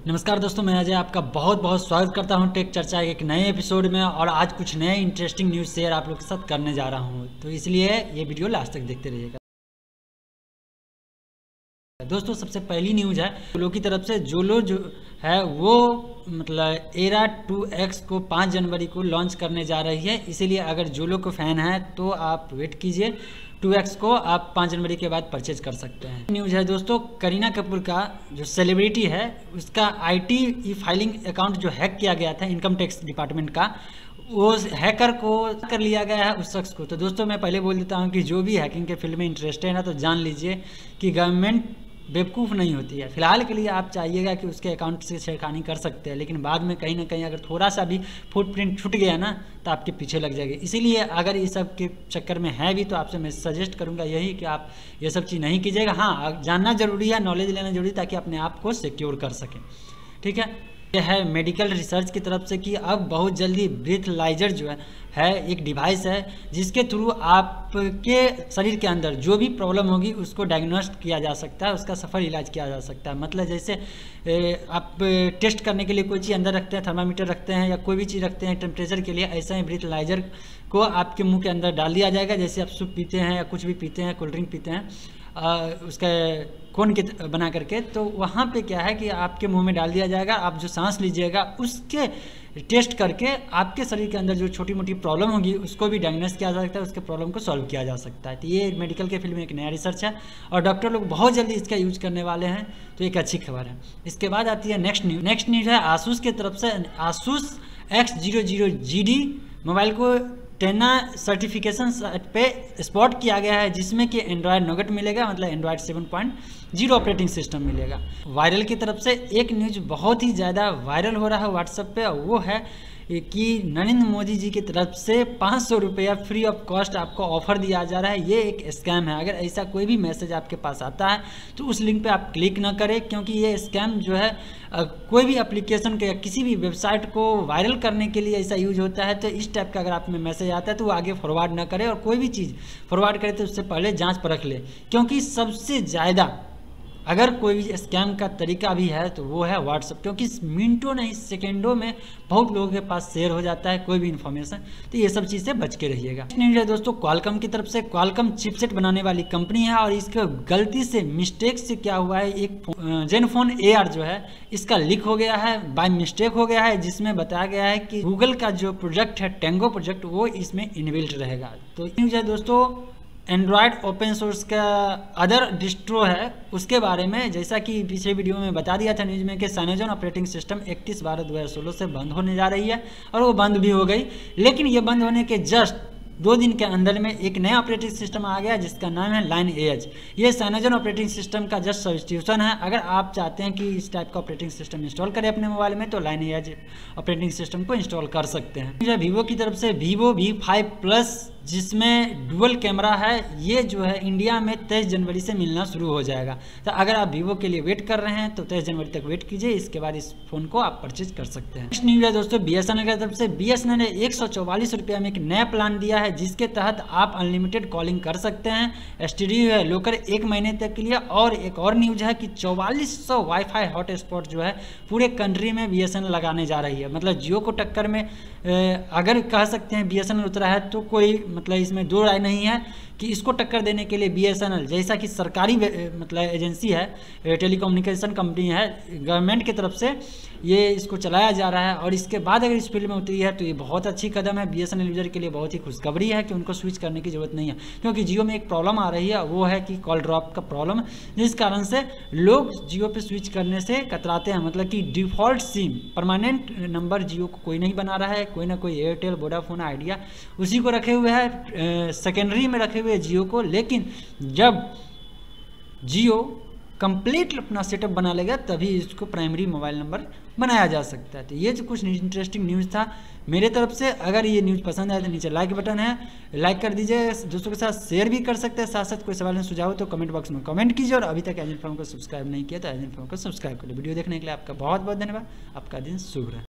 नमस्कार दोस्तों, मैं अजय आपका बहुत बहुत स्वागत करता हूं टेक चर्चा के एक नए एपिसोड में। और आज कुछ नए इंटरेस्टिंग न्यूज़ शेयर आप लोग के साथ करने जा रहा हूं, तो इसलिए ये वीडियो लास्ट तक देखते रहिएगा। दोस्तों, सबसे पहली न्यूज़ है जोलो की तरफ से। जोलो जो है वो मतलब एरा 2X को 5 जनवरी को लॉन्च करने जा रही है। इसीलिए अगर जोलो को फ़ैन है तो आप वेट कीजिए, 2X को आप 5 जनवरी के बाद परचेज कर सकते हैं। न्यूज़ है दोस्तों, करीना कपूर का जो सेलिब्रिटी है उसका IT ई फाइलिंग अकाउंट जो हैक किया गया था इनकम टैक्स डिपार्टमेंट का, वो हैकर को कर लिया गया है उस शख्स को। तो दोस्तों, मैं पहले बोल देता हूँ कि जो भी हैकिंग के फील्ड में इंटरेस्टेड है ना, तो जान लीजिए कि गवर्नमेंट बेवकूफ़ नहीं होती है। फिलहाल के लिए आप चाहिएगा कि उसके अकाउंट से छेड़खानी कर सकते हैं, लेकिन बाद में कहीं ना कहीं अगर थोड़ा सा भी फुटप्रिंट छूट गया ना तो आपके पीछे लग जाएगी। इसीलिए अगर ये सब के चक्कर में है भी तो आपसे मैं सजेस्ट करूंगा यही कि आप ये सब चीज़ नहीं कीजिएगा। हाँ, जानना जरूरी है, नॉलेज लेना जरूरी है, ताकि अपने आप को सिक्योर कर सकें। ठीक है, यह है मेडिकल रिसर्च की तरफ से कि अब बहुत जल्दी ब्रीथलाइजर जो है एक डिवाइस है जिसके थ्रू आपके शरीर के अंदर जो भी प्रॉब्लम होगी उसको डायग्नोस्ट किया जा सकता है, उसका सफल इलाज किया जा सकता है। मतलब जैसे आप टेस्ट करने के लिए कोई चीज़ अंदर रखते हैं, थर्मामीटर रखते हैं या कोई भी चीज़ रखते हैं टेम्परेचर के लिए, ऐसा ही ब्रीथलाइजर को आपके मुंह के अंदर डाल दिया जाएगा। जैसे आप सूप पीते हैं या कुछ भी पीते हैं, कोल्ड ड्रिंक पीते हैं, उसका कोन के बना करके, तो वहाँ पे क्या है कि आपके मुंह में डाल दिया जाएगा। आप जो सांस लीजिएगा उसके टेस्ट करके आपके शरीर के अंदर जो छोटी मोटी प्रॉब्लम होगी उसको भी डायग्नोस किया जा सकता है, उसके प्रॉब्लम को सॉल्व किया जा सकता है। तो ये मेडिकल के फील्ड में एक नया रिसर्च है और डॉक्टर लोग बहुत जल्दी इसका यूज करने वाले हैं, तो एक अच्छी खबर है। इसके बाद आती है नेक्स्ट न्यूज़ है आसूस की तरफ से। आसूस X00GD मोबाइल को टेना सर्टिफिकेशन पे स्पॉट किया गया है, जिसमें कि एंड्रॉयड नोगट मिलेगा, मतलब एंड्रॉयड 7.0 ऑपरेटिंग सिस्टम मिलेगा। वायरल की तरफ से एक न्यूज़ बहुत ही ज़्यादा वायरल हो रहा है व्हाट्सएप पे, वो है कि नरेंद्र मोदी जी की तरफ से 500 रुपया फ्री ऑफ कॉस्ट आपको ऑफर दिया जा रहा है। ये एक स्कैम है। अगर ऐसा कोई भी मैसेज आपके पास आता है तो उस लिंक पे आप क्लिक ना करें, क्योंकि ये स्कैम जो है कोई भी एप्लीकेशन के या किसी भी वेबसाइट को वायरल करने के लिए ऐसा यूज होता है। तो इस टाइप का अगर आप में मैसेज आता है तो वो आगे फॉरवर्ड ना करें, और कोई भी चीज़ फॉरवर्ड करे तो उससे पहले जाँच परख ले, क्योंकि सबसे ज़्यादा अगर कोई भी स्कैम का तरीका भी है तो वो है व्हाट्सएप, क्योंकि मिनटों नहीं सेकेंडों में बहुत लोगों के पास शेयर हो जाता है कोई भी इन्फॉर्मेशन। तो ये सब चीज़ से बच के रहिएगा। न्यूज़ है दोस्तों क्वालकॉम की तरफ से। क्वालकॉम चिपसेट बनाने वाली कंपनी है और इसका गलती से मिस्टेक से क्या हुआ है, एक जेनफोन AR जो है इसका लीक हो गया है, बाय मिस्टेक हो गया है, जिसमें बताया गया है कि गूगल का जो प्रोजेक्ट है टेंगो प्रोजेक्ट वो इसमें इनबिल्ट रहेगा। तो न्यूज़ है दोस्तों एंड्रॉयड ओपन सोर्स का अदर डिस्ट्रो है उसके बारे में। जैसा कि पिछले वीडियो में बता दिया था न्यूज़ में कि साइनोजन ऑपरेटिंग सिस्टम 31/12/2016 से बंद होने जा रही है, और वो बंद भी हो गई। लेकिन ये बंद होने के जस्ट 2 दिन के अंदर में एक नया ऑपरेटिंग सिस्टम आ गया जिसका नाम है लाइनएज। ये साइनोजन ऑपरेटिंग सिस्टम का जस्ट सब्स्टिट्यूशन है। अगर आप चाहते हैं कि इस टाइप का ऑपरेटिंग सिस्टम इंस्टॉल करें अपने मोबाइल में तो लाइनएज ऑपरेटिंग सिस्टम को इंस्टॉल कर सकते हैं। वीवो की तरफ से वीवो V5 प्लस जिसमें डुअल कैमरा है, ये जो है इंडिया में 23 जनवरी से मिलना शुरू हो जाएगा। तो अगर आप वीवो के लिए वेट कर रहे हैं तो 23 जनवरी तक वेट कीजिए, इसके बाद इस फोन को आप परचेज कर सकते हैं। नेक्स्ट न्यूज़ है दोस्तों BSNL की तरफ से। BSNL ने 144 रुपये में एक नया प्लान दिया है जिसके तहत आप अनलिमिटेड कॉलिंग कर सकते हैं। STD है लोकल 1 महीने तक के लिए। और एक और न्यूज़ है कि 4400 वाईफाई हॉटस्पॉट जो है पूरे कंट्री में BSNL लगाने जा रही है। मतलब जियो को टक्कर में अगर कह सकते हैं BSNL उतरा है तो कोई मतलब इसमें दो राय नहीं है कि इसको टक्कर देने के लिए BSNL जैसा कि सरकारी मतलब एजेंसी है, टेलीकम्युनिकेशन कंपनी है, गवर्नमेंट की तरफ से ये इसको चलाया जा रहा है। और इसके बाद अगर इस फील्ड में उतरी है तो ये बहुत अच्छी कदम है। BSNL यूजर के लिए बहुत ही खुशखबरी है कि उनको स्विच करने की ज़रूरत नहीं है, क्योंकि जियो में एक प्रॉब्लम आ रही है, वो है कि कॉल ड्रॉप का प्रॉब्लम, जिस कारण से लोग जियो पे स्विच करने से कतराते हैं। मतलब कि default sim permanent number Jio को कोई नहीं बना रहा है, कोई ना कोई एयरटेल, वोडाफोन, आइडिया उसी को रखे हुए है, सेकेंडरी में रखे हुए जियो को। लेकिन जब जियो कंप्लीट अपना सेटअप बना लेगा तभी इसको प्राइमरी मोबाइल नंबर बनाया जा सकता है। तो ये जो कुछ इंटरेस्टिंग न्यूज़ था मेरे तरफ से। अगर ये न्यूज़ पसंद आए तो नीचे लाइक बटन है, लाइक कर दीजिए, दोस्तों के साथ शेयर भी कर सकते हैं। साथ साथ कोई सवाल सुझाव तो कमेंट बॉक्स में कमेंट कीजिए। और अभी तक एजेंट फॉर्म को सब्सक्राइब नहीं किया तो एजेंट फॉर्म को सब्सक्राइब करिए। वीडियो देखने के लिए आपका बहुत बहुत धन्यवाद। आपका दिन शुभ रहे।